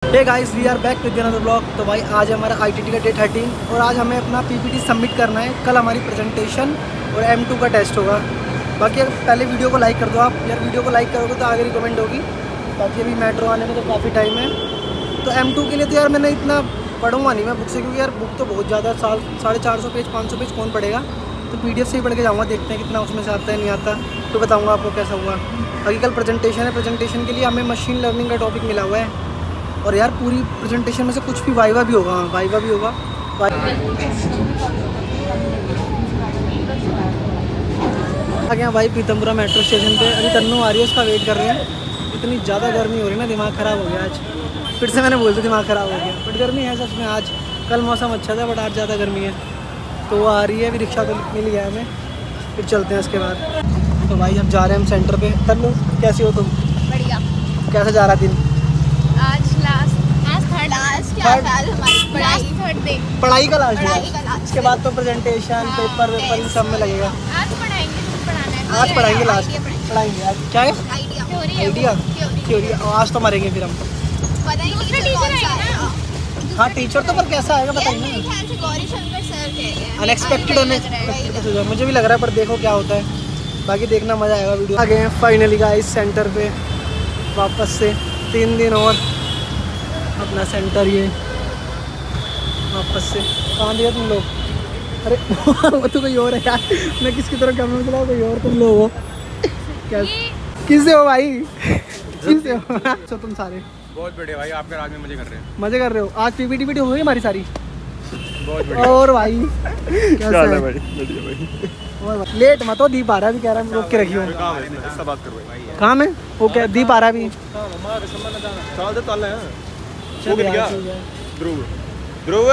Hey guys, we are back with another blog. तो भाई आज हमारा आईटीटी का डे 13 और आज हमें अपना पीपीटी सबमिट करना है। कल हमारी प्रेजेंटेशन और M2 का टेस्ट होगा। बाकी अगर पहले वीडियो को लाइक कर दो आप यार, वीडियो को लाइक करोगे तो आगे रिकमेंड होगी। बाकी अभी मेट्रो आने में तो काफ़ी टाइम है। तो M2 के लिए तो यार मैंने इतना पढ़ूंगा नहीं मैं बुक से, क्योंकि यार बुक तो बहुत ज़्यादा 450 पेज 500 पेज कौन पढ़ेगा। तो PDF से ही पढ़ के जाऊँगा, देखते हैं कितना उसमें से आता है नहीं आता तो बताऊँगा आपको कैसा हुआ। बाकी कल प्रेजेंटेशन है, प्रेजेंटेशन के लिए हमें मशीन लर्निंग का टॉपिक मिला हुआ है। और यार पूरी प्रेजेंटेशन में से कुछ भी वाइवा भी होगा। वाइवा भी होगा। आ गया भाई पीतमपुरा मेट्रो स्टेशन पे। अभी तन्नू आ रही है, उसका वेट कर रहे हैं। इतनी ज़्यादा गर्मी हो रही है ना, दिमाग ख़राब हो गया आज। फिर से मैंने बोल दिया दिमाग ख़राब हो गया, बट गर्मी है सच में आज। कल मौसम अच्छा था बट आज ज़्यादा गर्मी है। तो वो आ रही है, अभी रिक्शा तो मिल गया हमें, फिर चलते हैं उसके बाद। तो भाई अब जा रहे हैं हम सेंटर पे। तन्नू कैसी हो तुम? बढ़िया। कैसा जा रहा दिन? पढ़ाई का लास्ट है। इसके बाद तो प्रेजेंटेशन पेपर वेपर सब में लगेगा। आज पढ़ाएंगे लास्ट पढ़ाएंगे आज क्या है? Idea theory. आज तो मरेंगे फिर हम। हाँ टीचर तो पर कैसा आएगा बताइए। अनएक्सपेक्टेड मुझे भी लग रहा है, पर देखो क्या होता है। बाकी देखना मज़ा आएगा। वीडियो आ गए हैं फाइनली गाइस सेंटर पे वापस से। 3 दिन और अपना सेंटर ये वापस से। कहाँ दिया तुम लोग? अरे वो तो कोई और है यार, मैं किसकी तरफ कैमरा चला, कोई और तुम लोग हो क्या? किससे हो भाई? किससे हो? तो तुम सारे बहुत बढ़िया भाई, आपके राज में मजे कर रहे हैं। मजे कर रहे हो? आज पीपीटी हुई हमारी सारी। बहुत बढ़िया। और भाई कैसा है भाई? बढ़िया भाई। और लेट मत हो, दीप आ रहा है अभी, कह रहा है रोक के रखियो। काम है इससे बात कर भाई। काम है वो क्या? दीप आ रहा है अभी। चल दे चल है। चल यार, ध्रुव ध्रुव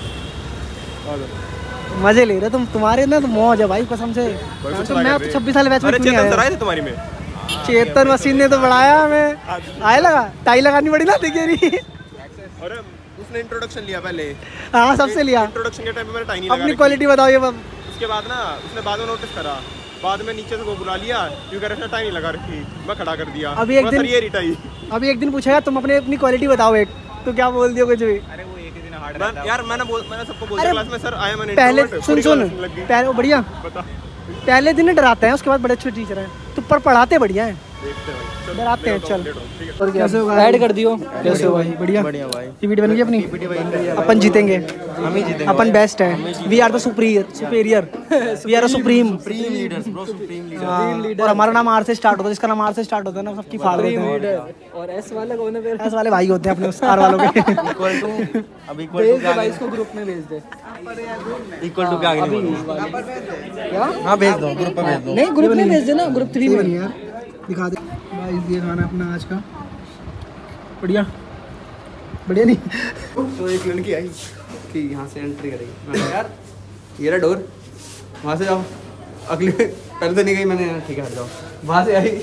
मजे ले रहे तुम। तुम्हारे ना तो मौज है भाई कसम से। तो मैं 26 साल बैच में क्यों नहीं आया? तुम्हारी में चेतन मशीन ने तो बढ़ाया हमें। आए लगा टाई लगानी पड़ी ना, देखिए नहीं। अरे उसने इंट्रोडक्शन लिया पहले। हाँ सबसे लिया। इंट्रोडक्शन के टाइम पे मैंने टाई नहीं लगा। अपनी क्वालिटी बताओ ये। उसके बाद ना उसने बाद में नोटिस करा, बाद में नीचे से वो बुला लिया क्योंकि उसने टाई नहीं लगा रखी। मैं खड़ा कर दिया। अभी एक दिन ये रिटाई। अभी एक दिन पूछेगा तुम अपनी क्वालिटी बताओ एक, तो क्या बोल दियो कुछ भी? अरे वो एक ही दिन हार्ड यार। मैंने सबको बोल दिया क्लास में, सर आई एम एन पहले इंट्रोवर्ट। सुन पहले बढ़िया पहले दिन डराते हैं, उसके बाद बड़े अच्छे टीचर हैं। तो पर पढ़ाते बढ़िया हैं, डराते हैं। चल कैसे हो? ऐड कर दियो। कैसे हो भाई? बढ़िया बढ़िया भाई। पीपीटी बन गई अपनी। अपन जीतेंगे, हम ही जीतेंगे। अपन बेस्ट है। We are the superior we are supreme leaders bro. Supreme leader. और हमारा नाम आर से स्टार्ट होता है, जिसका नाम आर से स्टार्ट होता है ना सबकी फाड़ देते हैं। और एस वाले कौन है फिर? एस वाले भाई होते हैं अपने उस आर वालों के। इक्वल टू अब इक्वल टू भाई इसको ग्रुप में भेज दे। इक्वल टू क्या क्या? हां भेज दो, ग्रुप में भेज दो। नहीं ग्रुप में भेज देना, ग्रुप 3 में यार दिखा दे भाई। ये खाना अपना आज का बढ़िया बढ़िया। नहीं तो एक लड़की आई कि यहाँ से एंट्री करेगी। यार ये रहा डोर, वहाँ से जाओ। अगले पहले तो नहीं गई मैंने, ठीक है हट जाओ। वहाँ से आई,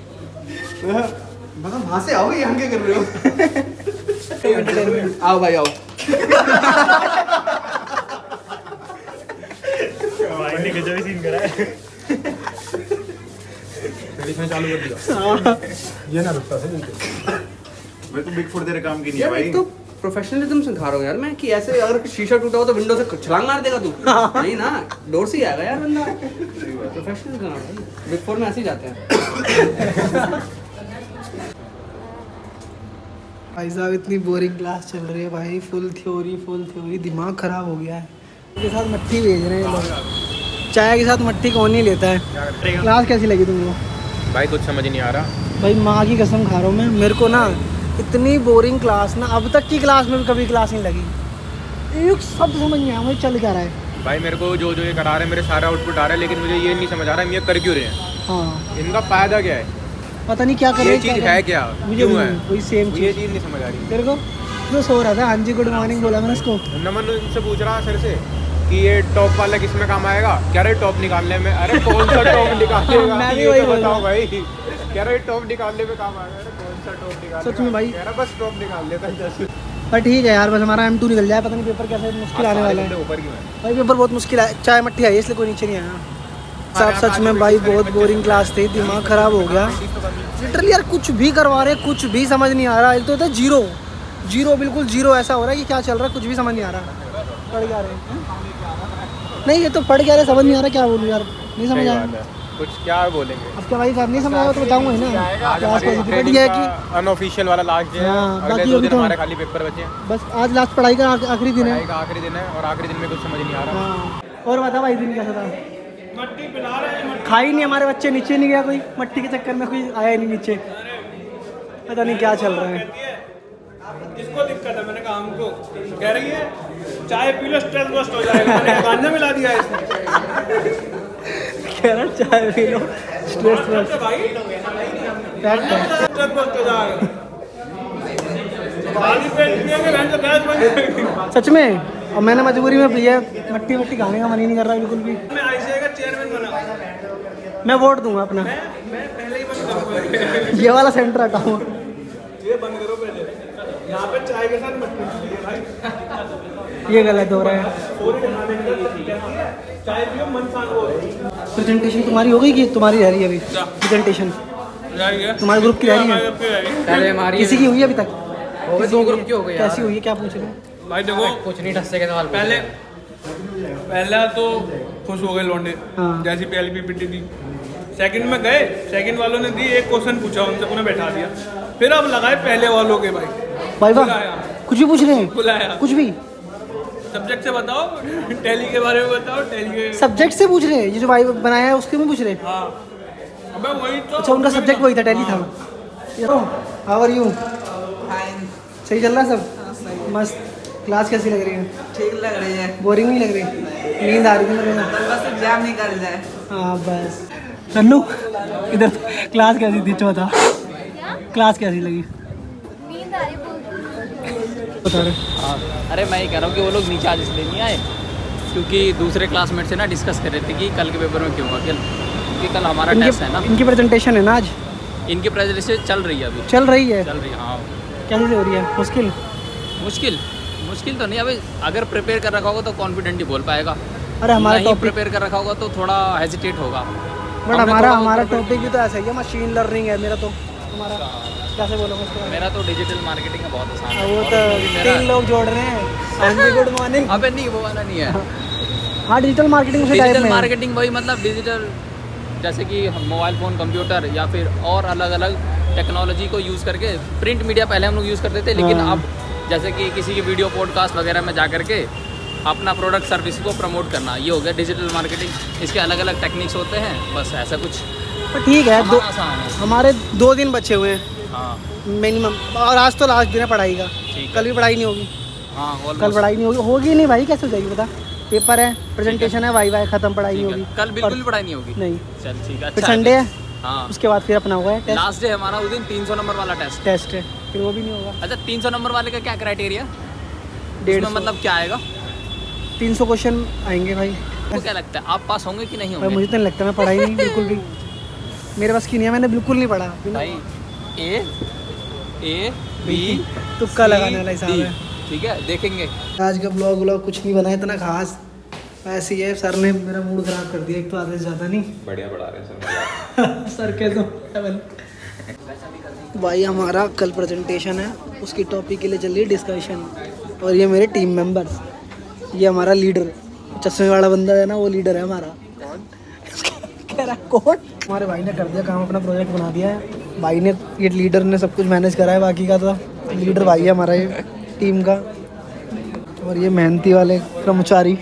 मतलब वहाँ से आओ, यहाँ क्या कर रहे हो? आओ भाई आओ। भाई ने गजब सीन करा है। चालू कर दिया ये ना रुकता से। मैं तो बिग फुट तेरे काम की नहीं है भाई। तो प्रोफेशनलिज्म सिखा रहा हूँ यार मैं, कि ऐसे अगर शीशा टूटा हो तो विंडो से छलांग मार देगा तू? नहीं ना, डोर से ही आएगा यार बंदा। प्रोफेशनल करना भाई, बिग फोर में ऐसे ही जाते हैं। भाई साहब इतनी बोरिंग क्लास चल रही है भाई। फुल थ्योरी दिमाग खराब हो गया है। के साथ मट्टी भेज रहे हैं लोग। चाय के साथ मट्टी कौन नहीं लेता है। क्लास कैसी लगी तुमको? भाई कुछ समझ नहीं आ रहा भाई, माँ की कसम खा रहा हूँ मैं। मेरे को ना इतनी बोरिंग क्लास ना अब तक की क्लास में भी कभी क्लास नहीं लगी। एक शब्द समझ नहीं आया मुझे चल क्या रहा है। भाई मेरे को जो ये करा रहे हैं, मेरे सारा आउटपुट आ रहा है, लेकिन मुझे ये नहीं समझ आ रहा है ये कर क्यों रहे हैं। हाँ इनका फायदा क्या है? पता नहीं क्या कर रहे हैं। ये चीज़ है क्या? मुझे वही सेम ये चीज़ नहीं समझ आ रही तेरे को। तो सो रहा था। हाँ जी गुड मॉर्निंग बोला मैंने उसको। नमन इनसे पूछ रहा सर से कि ये टॉप वाला किस में काम आएगा? क्या रहे टॉप निकालने में? अरे कौन सा टॉप निकालेगा? मैं भी वही बताऊँ भाई। कह रहे टॉप निकालने में काम आएगा। कौन सा टॉप निकालेगा? सच में भाई कह रहा बस टॉप निकाल लेता है। पर ठीक है यार, बस हमारा M2 निकल जाए। पता नहीं पेपर कैसे मुश्किल आने वाला है। ऊपर क्यों है भाई? पेपर बहुत मुश्किल है। चाय मट्टी आई इसलिए कोई नीचे नहीं आया। साहब सच में भाई बहुत बोरिंग क्लास थी, दिमाग खराब हो गया लिटरली यार। कुछ भी करवा रहे, कुछ भी समझ नहीं आ रहा। एक तो होता है जीरो जीरो, बिल्कुल जीरो। ऐसा हो रहा है कि क्या चल रहा है कुछ भी समझ नहीं आ रहा। पढ़ क्या रहे नहीं, ये तो पढ़ क्या रहे समझ नहीं आ रहा, क्या बोलूँ यार, नहीं समझ आ रहा कुछ क्या बोलेंगे। अब क्या भाई साहब नहीं समझ आया तो बताऊंगा ही ना। क्लास पॉजिटिविटी है कि अनऑफिशियल वाला लास्ट डे है। अगले 2 दिन हमारे खाली पेपर बचे हैं। बस आज लास्ट पढ़ाई का आखिरी दिन है। आखिरी दिन है और आखिरी दिन में कुछ समझ नहीं आ रहा। और बता भाई दिन कैसा था? मट्टी पिला रहे हैं, खाई नहीं हमारे बच्चे, नीचे नहीं गया कोई, मट्टी के चक्कर में कोई आया ही नहीं नीचे, पता नहीं क्या चल रहा है। किसको दिक्कत है? मैंने कहा हमको। कह रही है चाय पी लो स्ट्रेस बस्ट हो जाएगा। मैंने गांजा मिला दिया इसमें। कह रहा चाय पी लो स्ट्रेस बस्ट भाई स्ट्रेस बस्ट हो जाएगा। खाली पेट पिएंगे गैस बन जाएगी। सच में। और मैंने मजबूरी में पिया, मट्टी मट्टी खाने का मन ही नहीं कर रहा बिल्कुल भी। मैं आईसीआई का चेयरमैन बना। मैं वोट दूंगा अपना। मैं पहले ही बंद करूंगा। ये वाला सेंटर हटाऊँ। ये बंद करो पहले। यहाँ पे चाय के साथ मट्टी पीजिए भाई। ये गलत हो रहा है। चाय पियो मन शांत हो। प्रेजेंटेशन तुम्हारी हो गई कि तुम्हारी रह रही है अभी? प्रेजेंटेशन तुम्हारे ग्रुप की रह रही है? पहले हमारी किसी की हुई है अभी तक? हो गई, 2 ग्रुप की हो गई। कैसी हुई है, क्या पूछ रहे हो? भाई देखो कुछ नहीं, ढस्से के सवाल पहला तो खुश हो गए लौंडे। हाँ। जैसी पहली पीपीटी दी, सेकंड में गए, सेकंड वालों ने दी, एक क्वेश्चन पूछा उनसे, उन्हें बैठा दिया। फिर अब लगाए पहले वालों के भाई वाह बुलाया, कुछ भी पूछ रहे हैं? बुलाया कुछ भी सब्जेक्ट से बताओ, टैली के बारे में बताओ, टैली के। सब्जेक्ट से पूछ रहे हैं? ये जो भाई बनाया है उसके में पूछ रहे हैं? हाँ अबे वही तो। अच्छा उनका सब्जेक्ट वही था, टैली था। How are you? सही चल रहा है सब? मस्त। क्लास कैसी लग रही है? ठीक लग रही है। बोरिंग नहीं लग रही? नींद आ रही थी मेरे को। बस एग्जाम निकल जाए। हाँ बस। तन्नू इधर क्लास कैसी थी? चौथा क्लास कैसी लगी? नींद आ रही बता रहे। अरे मैं ये कह रहा हूँ कि वो लोग नीचे आज इसलिए नहीं आए क्योंकि दूसरे क्लासमेट से ना डिस्कस कर रहे थे कि कल के पेपर में क्यों होगा, क्योंकि कल हमारा टेस्ट है ना। इनकी प्रेजेंटेशन है ना आज? इनकी प्रेजेंटेशन चल रही है अभी। चल रही है? चल रही है हाँ। कैसी हो रही है? मुश्किल मुश्किल तो नहीं। अभी अगर प्रिपेयर कर रखा होगा तो कॉन्फिडेंट ही बोल पाएगा। अरे हमारा नहीं प्रिपेयर कर रखा होगा तो थोड़ा हेजिटेट होगा। बट हमारा टॉपिक भी तो ऐसा ही है, मशीन लर्निंग है मेरा तो। तुम्हारा कैसे बोलोगे उसके बारे में? मेरा तो डिजिटल मार्केटिंग है, बहुत आसान है। वो तो 3 लोग जोड़ रहे हैं। Good morning. अबे नहीं वो वाला नहीं है। हाँ डिजिटल मार्केटिंग से टाइप में डिजिटल है। मार्केटिंग वही मतलब डिजिटल जैसे कि मोबाइल फ़ोन, कंप्यूटर या फिर और अलग अलग टेक्नोलॉजी को यूज़ करके। प्रिंट मीडिया पहले हम लोग यूज़ करते थे, लेकिन अब जैसे कि किसी की वीडियो पॉडकास्ट वगैरह में जा करके अपना प्रोडक्ट सर्विस को प्रमोट करना, ये हो गया डिजिटल मार्केटिंग। इसके अलग अलग टेक्निक्स होते हैं, बस ऐसा कुछ। तो ठीक है, आसान है। हमारे 2 दिन बचे हुए हैं हाँ मिनिमम, और आज तो लास्ट दिन है पढ़ाई का। कल भी पढ़ाई नहीं होगी? हाँ कल पढ़ाई नहीं होगी नहीं भाई, कैसे हो जाएगी बता? पेपर है, प्रेजेंटेशन है, वाई खत्म, पढ़ाई नहीं होगी। कल बिल्कुल भी पढ़ाई नहीं होगी? नहीं। चल ठीक है। फिर संडे है। हाँ उसके बाद फिर अपना हुआ है टेस्ट। लास्ट डे हमारा उस दिन 300 नंबर वाला टेस्ट है, फिर वो भी नहीं होगा। अच्छा 300 नंबर वाले का क्या क्राइटेरिया? 150 मतलब क्या आएगा? 300 क्वेश्चन आएंगे भाई। आपको क्या लगता है आप पास होंगे कि नहीं भाई होंगे? मुझे तो नहीं लगता, मैं पढ़ाई नहीं बिल्कुल भी, मेरे पास की नहीं है, मैंने बिल्कुल नहीं पढ़ा। भाई ए बी तुक्का लगाने वाला हिसाब है। ठीक है देखेंगे। आज का ब्लॉग कुछ नहीं बना इतना खास, ऐसे ही है। सर ने मेरा मूड खराब कर दिया, एक तो आधे से ज़्यादा नहीं। बढ़िया पढ़ा रहे हैं सर के तो भाई हमारा कल प्रेजेंटेशन है, उसकी टॉपिक के लिए चल रही है डिस्कशन। और ये मेरे टीम मेंबर्स, ये हमारा लीडर, चश्मे वाला बंदा है ना, वो लीडर है हमारा। कह रहा कौन? हमारे भाई ने कर दिया काम, अपना प्रोजेक्ट बना दिया है भाई ने। ये लीडर ने सब कुछ मैनेज करा है, बाकी का तो लीडर भाई है हमारा ये टीम का। और ये मेहनती वाले कर्मचारी।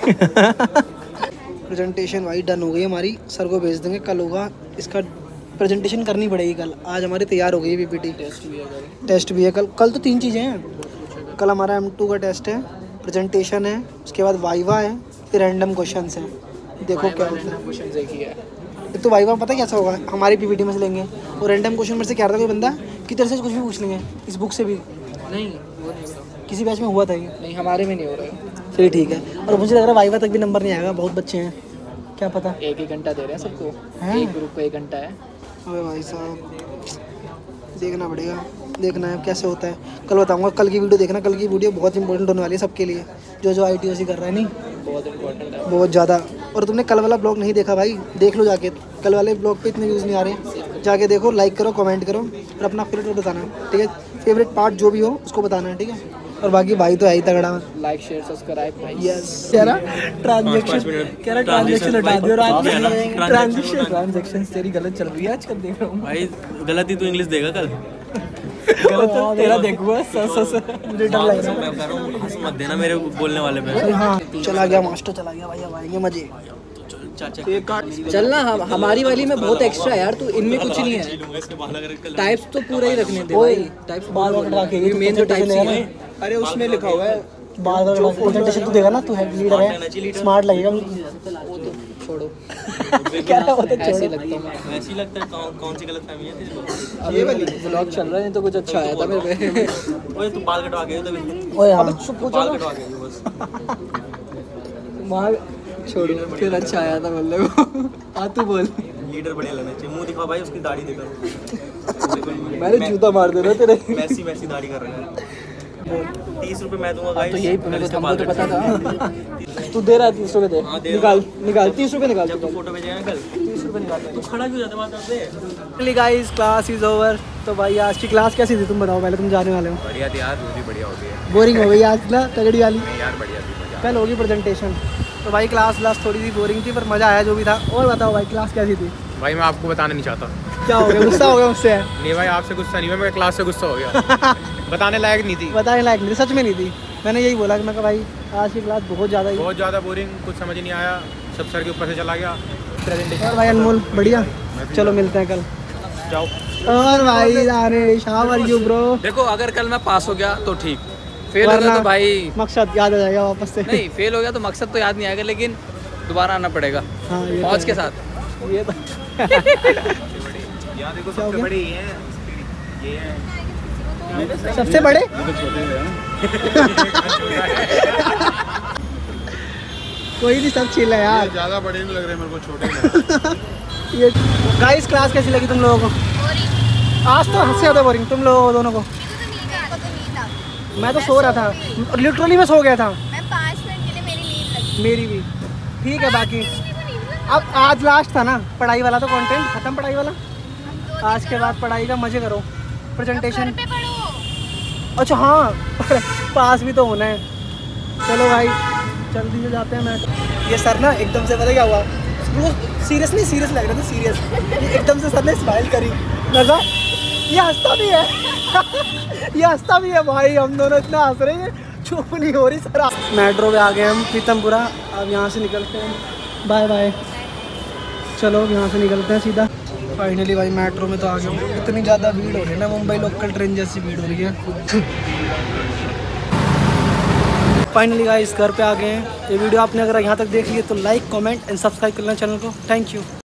प्रेजेंटेशन भाई डन हो गई हमारी, सर को भेज देंगे, कल होगा इसका। प्रेजेंटेशन करनी पड़ेगी कल, आज हमारी तैयार हो गई पीपीटी। टेस्ट भी है कल। कल तो 3 चीज़ें हैं। कल हमारा M2 का टेस्ट है, प्रेजेंटेशन है, उसके बाद वाइवा है, फिर रैंडम क्वेश्चंस हैं। देखो क्या होता है। तो वाइवा पता है कैसा होगा, हमारी पीपीटी में से लेंगे, और रैंडम क्वेश्चन में से क्या रहता है, कोई बंदा की तरफ से कुछ भी पूछ लेंगे, इस बुक से भी। नहीं वो नहीं होगा। किसी बैच में हुआ था ये? नहीं हमारे में नहीं हो रहा है। चलिए ठीक है। और मुझे लग रहा है वाइवा तक भी नंबर नहीं आएगा, बहुत बच्चे हैं, क्या पता। 1 घंटा दे रहे हैं सबको, हैं? एक ग्रुप को 1 घंटा है। अबे भाई साहब देखना पड़ेगा, देखना है कैसे होता है। कल बताऊंगा, कल की वीडियो देखना, कल की वीडियो बहुत इंपॉर्टेंट होने वाली है सबके लिए, जो ITOC कर रहा है। नहीं बहुत इंपॉर्टेंट है, बहुत ज़्यादा। और तुमने कल वाला ब्लॉग नहीं देखा भाई, देख लो जाके। कल वाले ब्लॉग पे इतने व्यूज़ नहीं आ रहे, जाके देखो, लाइक करो, कमेंट करो और अपना फेवरेट बताना, ठीक है। फेवरेट पार्ट जो भी हो उसको बताना है, ठीक है। और बाकी भाई तो है ही तगड़ा। लाइक शेयर सब्सक्राइब भाई। यस कह रहा ट्रांजेक्शन हटा दियो रात में। ट्रांजेक्शन तेरी गलत चल रही है आजकल, देख रहा हूँ भाई। गलती तो इंग्लिश देगा कल। गलत तेरा देखूंगा मुझे डर लग रहा है। हंस मत देना मेरे बोलने वाले पे। हाँ चला गया मास्टर, चला गया भाई, अब आएंगे मजे। चलना हमारी वाली में बहुत एक्स्ट्रा है यार, तू इनमें कुछ नहीं है। टाइप्स तो पूरा ही रखने दे भाई। टाइप्स बाल कटवा के मेन जो टाइप्स है। अरे उसमें लिखा हुआ है बाल कटवा के प्रेजेंटेशन तू देगा ना, तू है लीडर है, स्मार्ट लगेगा। छोड़ो क्या रहा होता ऐसे ही लगता हूँ मैं। ऐसी लगता है कौन सी गलत फहमी है तेरे को? अभी व्लॉग चल रहा है, नहीं तो कुछ अच्छा आया था मेरे पे। ओए तू बाल कटवा गया तभी। ओए हाँ बाल कटवा गया बस। वहाँ छोड़ो, फिर अच्छा आया था बोलने को। हाँ तू बोल। लीडर बढ़िया लगना चाहिए। मुंह दिखा भाई, उसकी दाढ़ी देखा। मैंने जूता मार देना तेरे। मैसी दाढ़ी कर रहा है। 30 रुपए मैं दूंगा गाइस। तो यही मेरे को हमको तो पता था। तू दे रहा है 30 रुपए, दे निकाल 30 रुपए निकाल। जब तू फोटो भेजेगा ना कल 30 रुपए निकाल। तू खड़ा क्यों जाता बात करते? Guys class is over. तो भाई आज की क्लास कैसी थी तुम बताओ, पहले तुम जाने वाले हो। बढ़िया थी यार, भी बढ़िया हो गई है बोरिंग हो गई आज ना तगड़ी वाली। यार, बढ़िया थी मजा। कल होगी प्रेजेंटेशन। तो भाई क्लास थोड़ी सी बोरिंग थी पर मज़ा आया जो भी था। और बताओ भाई क्लास कैसी थी? भाई मैं आपको बताना नहीं चाहता। क्या हो गया, गुस्सा हो गया मुझसे? नहीं भाई, आपसे गुस्सा नहीं हुआ, मेरे क्लास से गुस्सा हो गया। बताने लायक नहीं थी। बताने लायक नहीं, सच में नहीं थी। मैंने यही बोला कि मैं कहा भाई आज की क्लास बहुत ज़्यादा बोरिंग, कुछ समझ नहीं आया, सब सर के ऊपर से चला गया प्रेजेंटेशन। और भाई अनमोल बढ़िया, चलो मिलते हैं कल। जाओ। और भाई Ranesh how are you bro? देखो अगर कल मैं पास हो गया तो ठीक, फेल हो गया तो भाई मकसद याद आ जाएगा वापस से। नहीं, फेल हो गया तो मकसद तो याद नहीं आएगा, लेकिन दोबारा आना पड़ेगा हाँ, मौज के साथ। ये तो यहाँ देखो सबसे बड़ी ये है सबसे बड़े कोई नहीं, सब चिल है यार। ज़्यादा बड़े नहीं लग रहे मेरे को, छोटे। ये गाइस क्लास कैसी लगी तुम लोगों को? आज तो हद से ज़्यादा बोरिंग तुम लोगों दोनों को। मैं तो सो रहा था, लिटरली मैं सो गया था। मैं 5 मिनट के लिए मेरी नींद लगी। मेरी भी ठीक है। बाकी अब आज लास्ट था ना पढ़ाई वाला, तो कंटेंट खत्म पढ़ाई वाला। आज के बाद पढ़ाई का मजे करो, प्रेजेंटेशन। अच्छा हाँ पास भी तो होना है। चलो भाई जल्दी से जाते हैं। मैं ये सर ना एकदम से पता क्या हुआ, सीरियस लग रहा था, सीरियस। एकदम से सर ने स्माइल करी, नजर ये हंसता भी है ये हंसता भी है भाई। हम दोनों इतना हंस रहे हैं, चुप नहीं हो रही सर। मेट्रो पे आ गए हम प्रीतमपुरा। अब यहाँ से निकलते हैं, बाय बाय। चलो यहाँ से निकलते हैं सीधा। फाइनली भाई मेट्रो में तो आ गए हूँ। इतनी ज़्यादा भीड़ हो रही है ना, मुंबई लोकल ट्रेन जैसी भीड़ हो रही है। फाइनली गाइस घर पे आ गए हैं। ये वीडियो आपने अगर यहाँ तक देख ली तो लाइक कमेंट एंड सब्सक्राइब करना चैनल को। Thank you.